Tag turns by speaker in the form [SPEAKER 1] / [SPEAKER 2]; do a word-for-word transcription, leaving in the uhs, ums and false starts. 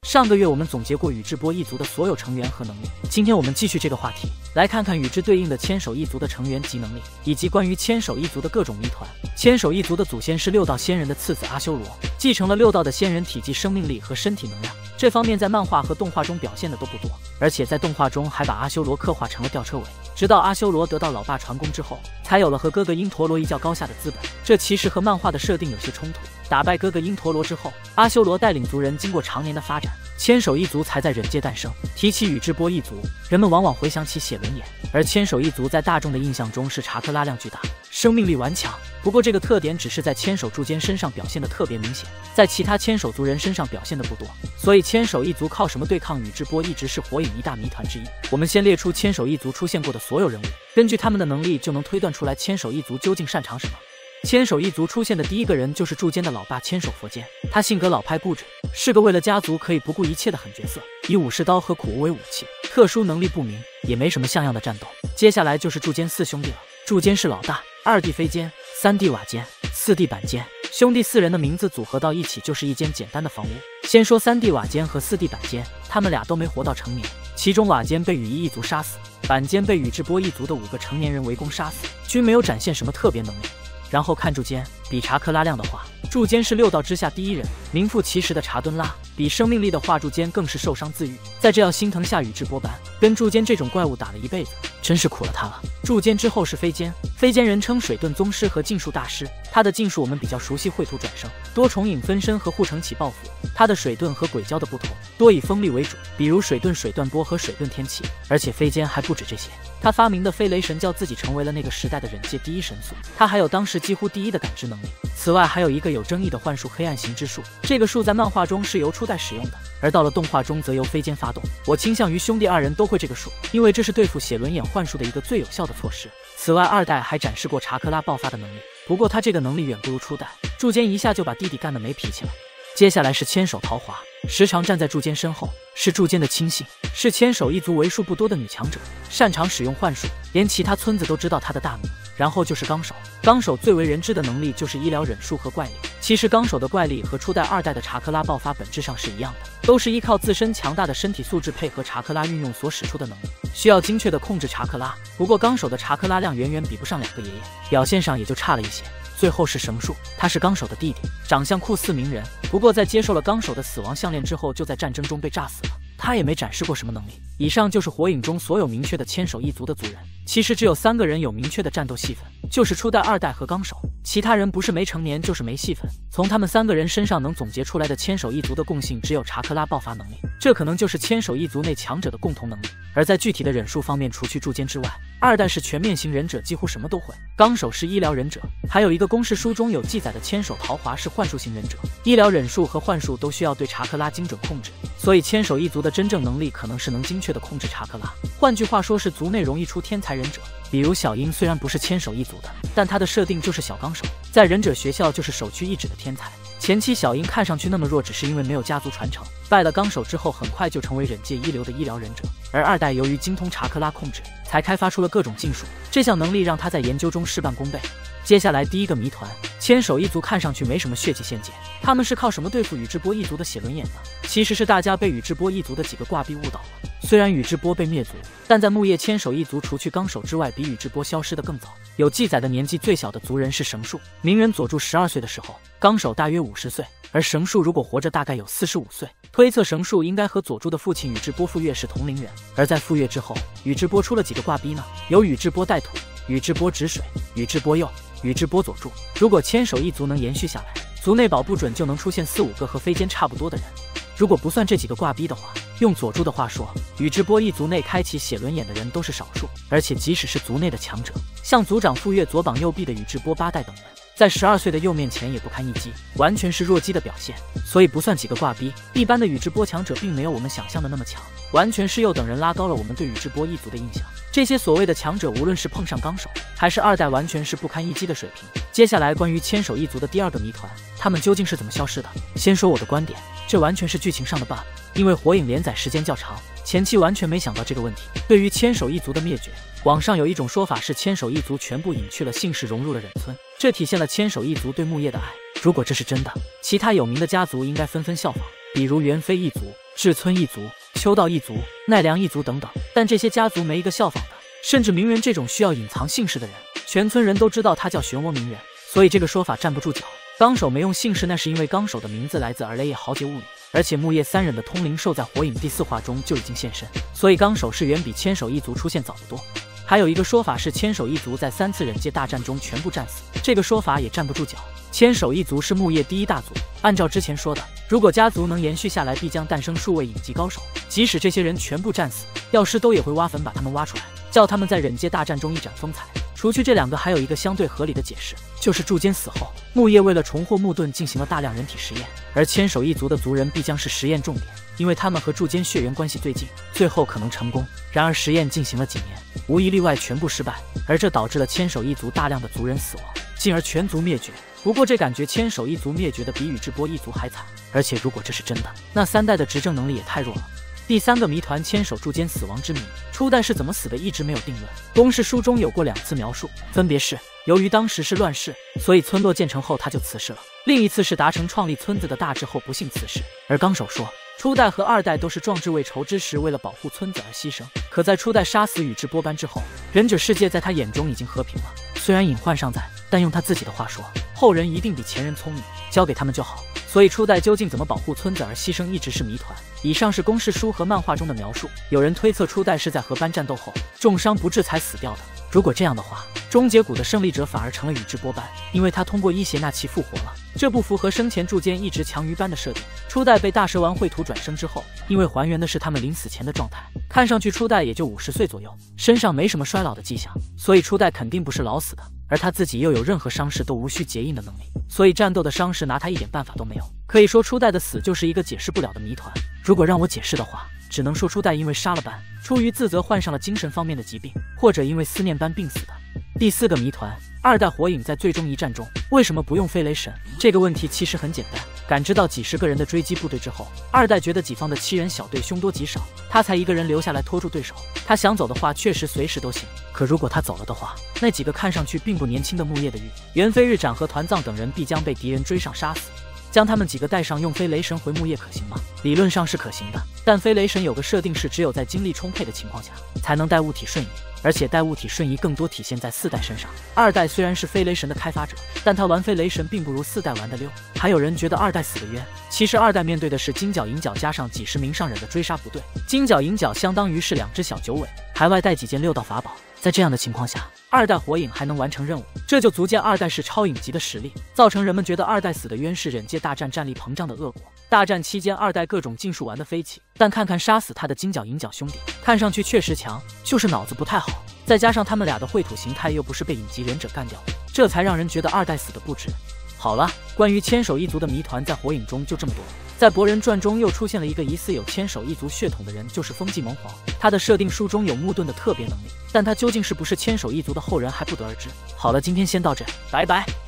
[SPEAKER 1] 上个月我们总结过宇智波一族的所有成员和能力，今天我们继续这个话题，来看看与之对应的千手一族的成员及能力，以及关于千手一族的各种谜团。千手一族的祖先是六道仙人的次子阿修罗，继承了六道的仙人体积、生命力和身体能量，这方面在漫画和动画中表现的都不多，而且在动画中还把阿修罗刻画成了吊车尾。直到阿修罗得到老爸传功之后，才有了和哥哥因陀罗一较高下的资本，这其实和漫画的设定有些冲突。打败哥哥因陀罗之后，阿修罗带领族人经过常年的发展，千手一族才在忍界诞生。提起宇智波一族，人们往往回想起写轮眼，而千手一族在大众的印象中是查克拉量巨大，生命力顽强。不过这个特点只是在千手柱间身上表现的特别明显，在其他千手族人身上表现的不多，所以千手一族靠什么对抗宇智波一直是火影一大谜团之一。我们先列出千手一族出现过的所有人物，根据他们的能力就能推断出来千手一族究竟擅长什么。千手一族出现的第一个人就是柱间的老爸千手佛间，他性格老派固执，是个为了家族可以不顾一切的狠角色，以武士刀和苦无为武器，特殊能力不明，也没什么像样的战斗。接下来就是柱间四兄弟了，柱间是老大，二弟飞间，三弟瓦间，四弟板间。兄弟四人的名字组合到一起就是一间简单的房屋。先说三弟瓦间和四弟板间，他们俩都没活到成年，其中瓦间被羽翼一族杀死，板间被宇智波一族的五个成年人围攻杀死，均没有展现什么特别能力。然后看柱间，比查克拉量的话，柱间是六道之下第一人，名副其实的查敦拉；比生命力的话，柱间更是受伤自愈，在这样心疼下宇智波斑，跟柱间这种怪物打了一辈子，真是苦了他了。柱间之后是飞间，飞间人称水遁宗师和禁术大师，他的禁术我们比较熟悉绘图转生、多重影分身和护城起爆符，他的水遁和鬼鲛的不同，多以风力为主，比如水遁水断波和水遁天气。而且飞间还不止这些，他发明的飞雷神教自己成为了那个时代的忍界第一神速，他还有当时几乎第一的感知能力。此外还有一个有争议的幻术黑暗行之术，这个术在漫画中是由初代使用的，而到了动画中则由飞间发动。我倾向于兄弟二人都会这个术，因为这是对付写轮眼幻术的一个最有效的措施。此外二代还展示过查克拉爆发的能力，不过他这个能力远不如初代，柱间一下就把弟弟干得没脾气了。接下来是千手桃花，时常站在柱间身后，是柱间的亲信，是千手一族为数不多的女强者，擅长使用幻术，连其他村子都知道她的大名。然后就是纲手，纲手最为人知的能力就是医疗忍术和怪力。其实纲手的怪力和初代二代的查克拉爆发本质上是一样的，都是依靠自身强大的身体素质配合查克拉运用所使出的能力，需要精确的控制查克拉。不过纲手的查克拉量远远比不上两个爷爷，表现上也就差了一些。最后是绳树，他是纲手的弟弟，长相酷似鸣人，不过在接受了纲手的死亡项链之后，就在战争中被炸死了。他也没展示过什么能力。以上就是火影中所有明确的千手一族的族人，其实只有三个人有明确的战斗戏份，就是初代、二代和纲手，其他人不是没成年就是没戏份。从他们三个人身上能总结出来的千手一族的共性只有查克拉爆发能力，这可能就是千手一族内强者的共同能力。而在具体的忍术方面，除去柱间之外，二代是全面型忍者，几乎什么都会，纲手是医疗忍者，还有一个公式书中有记载的千手桃花是幻术型忍者。医疗忍术和幻术都需要对查克拉精准控制，所以千手一族的真正能力可能是能精确的控制查克拉，换句话说是族内容易出天才忍者。比如小樱虽然不是千手一族的，但她的设定就是小纲手，在忍者学校就是首屈一指的天才。前期小樱看上去那么弱，只是因为没有家族传承，拜了纲手之后很快就成为忍界一流的医疗忍者。而二代由于精通查克拉控制，才开发出了各种禁术，这项能力让他在研究中事半功倍。接下来第一个谜团，千手一族看上去没什么血气仙界，他们是靠什么对付宇智波一族的写轮眼呢？其实是大家被宇智波一族的几个挂壁误导了。虽然宇智波被灭族，但在木叶千手一族除去纲手之外，比宇智波消失的更早。有记载的年纪最小的族人是绳树，鸣人佐助十二岁的时候，纲手大约五十岁，而绳树如果活着大概有四十五岁，推测绳树应该和佐助的父亲宇智波富岳是同龄人。而在富岳之后，宇智波出了几个挂逼呢？有宇智波带土、宇智波止水、宇智波鼬、宇智波佐助。如果千手一族能延续下来，族内保不准就能出现四五个和飞间差不多的人。如果不算这几个挂逼的话，用佐助的话说，宇智波一族内开启写轮眼的人都是少数，而且即使是族内的强者，像族长富岳左膀右臂的宇智波八代等人，在十二岁的鼬面前也不堪一击，完全是弱鸡的表现。所以不算几个挂逼，一般的宇智波强者并没有我们想象的那么强，完全是鼬等人拉高了我们对宇智波一族的印象。这些所谓的强者，无论是碰上纲手还是二代，完全是不堪一击的水平。接下来关于千手一族的第二个谜团，他们究竟是怎么消失的？先说我的观点，这完全是剧情上的 bug， 因为火影连载时间较长，前期完全没想到这个问题。对于千手一族的灭绝，网上有一种说法是千手一族全部隐去了姓氏，融入了忍村，这体现了千手一族对木叶的爱。如果这是真的，其他有名的家族应该纷纷效仿，比如猿飞一族、 志村一族、秋道一族、奈良一族等等，但这些家族没一个效仿的，甚至鸣人这种需要隐藏姓氏的人，全村人都知道他叫漩涡鸣人，所以这个说法站不住脚。纲手没用姓氏，那是因为纲手的名字来自《儿雷叶豪杰物语》，而且木叶三忍的通灵兽在火影第四话中就已经现身，所以纲手是远比千手一族出现早得多。还有一个说法是千手一族在三次忍界大战中全部战死，这个说法也站不住脚。千手一族是木叶第一大族，按照之前说的，如果家族能延续下来，必将诞生数位影级高手。即使这些人全部战死，药师都也会挖坟把他们挖出来，叫他们在忍界大战中一展风采。除去这两个，还有一个相对合理的解释，就是筑间死后，木叶为了重获木盾进行了大量人体实验，而千手一族的族人必将是实验重点，因为他们和筑间血缘关系最近，最后可能成功。然而实验进行了几年，无一例外全部失败，而这导致了千手一族大量的族人死亡，进而全族灭绝。不过这感觉千手一族灭绝的比宇智波一族还惨，而且如果这是真的，那三代的执政能力也太弱了。第三个谜团，千手筑间死亡之谜，初代是怎么死的一直没有定论。公式书中有过两次描述，分别是由于当时是乱世，所以村落建成后他就辞世了；另一次是达成创立村子的大志后不幸辞世。而纲手说，初代和二代都是壮志未酬之时，为了保护村子而牺牲。可在初代杀死宇智波斑之后，忍者世界在他眼中已经和平了。虽然隐患尚在，但用他自己的话说，后人一定比前人聪明，交给他们就好。所以初代究竟怎么保护村子而牺牲，一直是谜团。以上是公式书和漫画中的描述，有人推测初代是在和斑战斗后重伤不治才死掉的。如果这样的话，终结谷的胜利者反而成了宇智波斑，因为他通过伊邪那岐复活了，这不符合生前筑间一直强于斑的设定。初代被大蛇丸秽土转生之后，因为还原的是他们临死前的状态，看上去初代也就五十岁左右，身上没什么衰老的迹象，所以初代肯定不是老死的。而他自己又有任何伤势都无需结印的能力，所以战斗的伤势拿他一点办法都没有。可以说初代的死就是一个解释不了的谜团。如果让我解释的话，只能说初代因为杀了斑，出于自责患上了精神方面的疾病，或者因为思念斑病死的。第四个谜团，二代火影在最终一战中为什么不用飞雷神？这个问题其实很简单，感知到几十个人的追击部队之后，二代觉得己方的七人小队凶多吉少，他才一个人留下来拖住对手。他想走的话确实随时都行，可如果他走了的话，那几个看上去并不年轻的木叶的玉、猿飞日斩和团藏等人必将被敌人追上杀死。将他们几个带上，用飞雷神回木叶可行吗？理论上是可行的，但飞雷神有个设定是只有在精力充沛的情况下才能带物体瞬移，而且带物体瞬移更多体现在四代身上。二代虽然是飞雷神的开发者，但他玩飞雷神并不如四代玩的溜。还有人觉得二代死的冤，其实二代面对的是金角银角加上几十名上忍的追杀部队，金角银角相当于是两只小九尾，还外带几件六道法宝。在这样的情况下，二代火影还能完成任务，这就足见二代是超影级的实力，造成人们觉得二代死的冤是忍界大战战力膨胀的恶果。大战期间，二代各种禁术玩的飞起，但看看杀死他的金角银角兄弟，看上去确实强，就是脑子不太好。再加上他们俩的秽土形态又不是被影级忍者干掉的，这才让人觉得二代死的不值。好了，关于千手一族的谜团在火影中就这么多。在博人传中又出现了一个疑似有千手一族血统的人，就是风纪萌皇。他的设定书中有木盾的特别能力，但他究竟是不是千手一族的后人还不得而知。好了，今天先到这，拜拜。